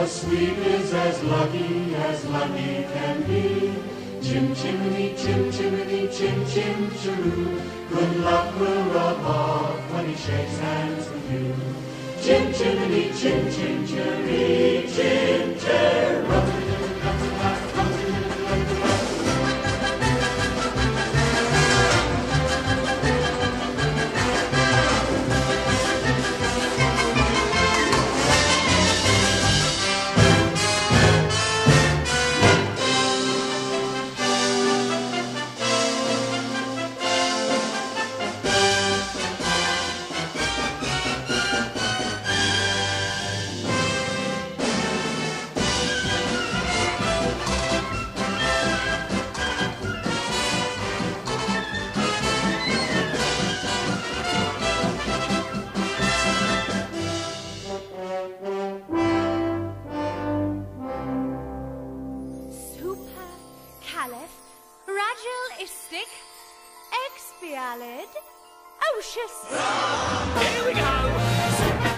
A sweep is as lucky can be. Chim chimney, chim chimney, chim chim chiroo. Good luck will rub off when he shakes hands with you. Chim chimney, chim chim chiree, chim chiroo. Supercalifragilisticexpialidocious. Here we go!